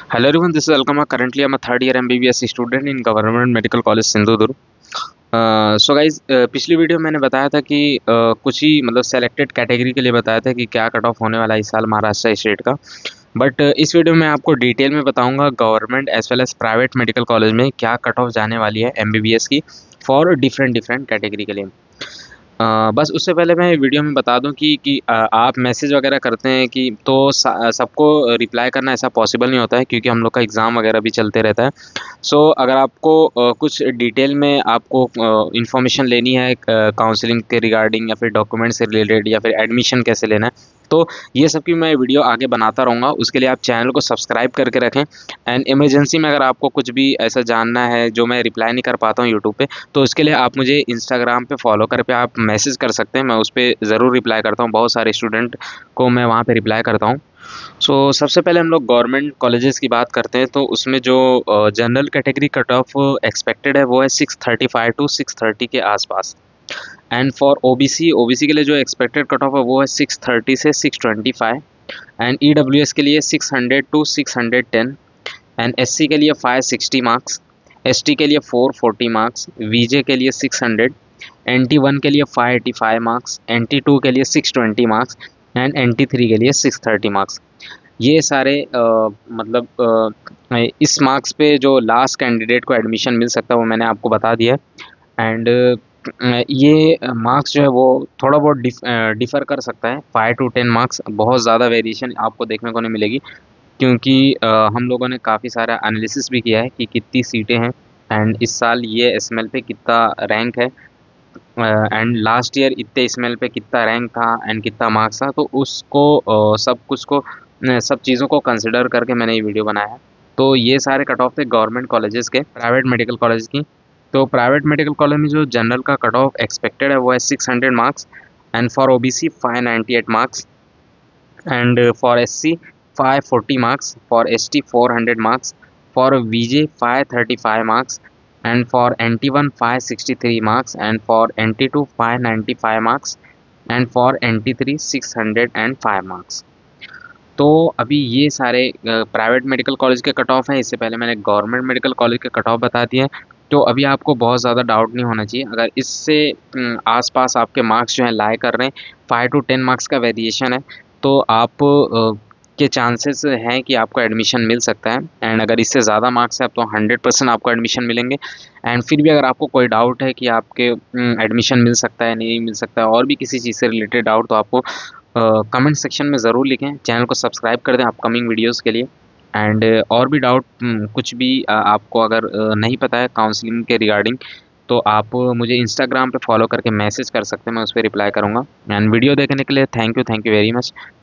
Hello everyone, this is Alkama. Currently, I'm a third year MBBS student in Government Medical College Sindhudurg. So guys, पिछली video मैंने बताया था कि कुछ ही मतलब सेलेक्टेड कैटेगरी के लिए बताया था कि क्या कट ऑफ होने वाला है इस साल महाराष्ट्र स्टेट का। बट इस वीडियो में आपको डिटेल में बताऊंगा government as well as private medical college में क्या कट ऑफ जाने वाली है एमबीबीएस की फॉर डिफरेंट डिफरेंट कैटेगरी के लिए। बस उससे पहले मैं वीडियो में बता दूं कि आप मैसेज वगैरह करते हैं कि तो सबको रिप्लाई करना ऐसा पॉसिबल नहीं होता है क्योंकि हम लोग का एग्ज़ाम वगैरह भी चलते रहता है। सो अगर आपको कुछ डिटेल में आपको इन्फॉर्मेशन लेनी है काउंसलिंग के रिगार्डिंग या फिर डॉक्यूमेंट से रिलेटेड या फिर एडमिशन कैसे लेना है, तो ये सब की मैं वीडियो आगे बनाता रहूँगा। उसके लिए आप चैनल को सब्सक्राइब करके रखें। एंड इमरजेंसी में अगर आपको कुछ भी ऐसा जानना है जो मैं रिप्लाई नहीं कर पाता हूँ यूट्यूब पे, तो उसके लिए आप मुझे इंस्टाग्राम पे फॉलो कर पे आप मैसेज कर सकते हैं। मैं उस पर ज़रूर रिप्लाई करता हूँ, बहुत सारे स्टूडेंट को मैं वहाँ पे रिप्लाई करता हूँ। सो सबसे पहले हम लोग गवर्नमेंट कॉलेजेस की बात करते हैं, तो उसमें जो general category cut off expected है वो है 635 टू 630 के आसपास। एंड फॉर ओबीसी के लिए जो एक्सपेक्टेड कट ऑफ है वो है 630 से 625। एंड ईडब्ल्यूएस के लिए 600 टू 610। एंड एससी के लिए 560 मार्क्स, एसटी के लिए 440 मार्क्स, वीजे के लिए 600, NT1 के लिए 585 मार्क्स, NT2 के लिए 620 मार्क्स एंड NT3 के लिए 630 मार्क्स। ये सारे इस मार्क्स पे जो लास्ट कैंडिडेट को एडमिशन मिल सकता है वो मैंने आपको बता दिया है। एंड ये मार्क्स जो है वो थोड़ा बहुत डिफ़र कर सकता है। 5 to 10 मार्क्स, बहुत ज़्यादा वेरिएशन आपको देखने को नहीं मिलेगी क्योंकि हम लोगों ने काफ़ी सारा एनालिसिस भी किया है कि कितनी सीटें हैं एंड इस साल ये एसएमएल पे कितना रैंक है एंड लास्ट ईयर इतने एसएमएल पे कितना रैंक था एंड कितना मार्क्स था। तो उसको सब कुछ को सब चीज़ों को कंसिडर करके मैंने ये वीडियो बनाया है। तो ये सारे कट ऑफ थे गवर्नमेंट कॉलेजेस के, प्राइवेट मेडिकल कॉलेज की। तो प्राइवेट मेडिकल कॉलेज में जो जनरल का कट ऑफ एक्सपेक्टेड है वो है 600 marks. And for OBC 598 marks. And for SC 540 marks, for ST 400 marks, for VJ 535 marks, and for NT1 563 marks, and for NT2 595 marks, and for NT3 605 marks। तो अभी ये सारे private medical college के cut off हैं। इससे पहले मैंने government medical college के कट ऑफ बता दिए हैं। तो अभी आपको बहुत ज़्यादा डाउट नहीं होना चाहिए। अगर इससे आसपास आपके मार्क्स जो हैं लाई कर रहे हैं, 5 to 10 मार्क्स का वेरिएशन है, तो आप के चांसेस हैं कि आपको एडमिशन मिल सकता है। एंड अगर इससे ज़्यादा मार्क्स है तो 100% आपको एडमिशन मिलेंगे। एंड फिर भी अगर आपको कोई डाउट है कि आपके एडमिशन मिल सकता है नहीं मिल सकता है और भी किसी चीज़ से रिलेटेड डाउट, तो आपको कमेंट सेक्शन में ज़रूर लिखें। चैनल को सब्सक्राइब कर दें अपकमिंग वीडियोस के लिए। एंड और भी डाउट कुछ भी आपको अगर नहीं पता है काउंसलिंग के रिगार्डिंग, तो आप मुझे इंस्टाग्राम पे फॉलो करके मैसेज कर सकते हैं, मैं उस पर रिप्लाई करूँगा। एंड वीडियो देखने के लिए थैंक यू वेरी मच।